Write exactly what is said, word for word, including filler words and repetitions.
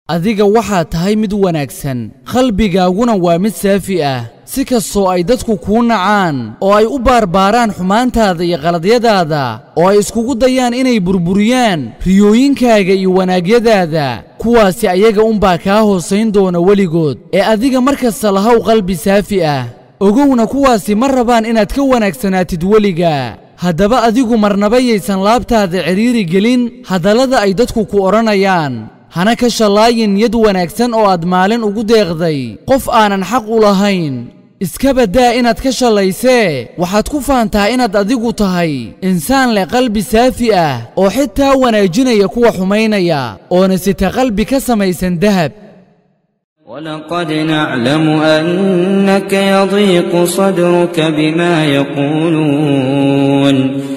adiga waxaad tahay mid wanaagsan qalbigaaguna waa mid saafi ah si kastoo ay dadku kuu nacaan oo ay u baarbaaraan xumaantaada iyo qaladyadaada oo ay iskugu dayaan inay burburiyaan riyooyinkaaga iyo wanaagyadaada kuwaasi ayaga unbaa kaa hoosayn doona weligood ee adiga markasta lahaw qalbi saafi ah ogowna kuwaasi ma rabaan inaad ka wanaagsanaatid weliga haddaba adigu marnaba yaysan laabtaada ciriiri gelin hadallada ay dadku ku odhanayaan hana ka shalaayin niyad wanaagsan oo aad maalin ugu deeqday qof aanan xaq u lahayn iska badaa inaad ka shalaysee waxaad ku faantaa inaad adigu tahay insaan leh qalbi saafi ah oo xitaa wanaajinaya kuwa xumaynaya oona sita qalbi ka samaysan dahab ولقد نعلم أنك يضيق صدرك بما يقولون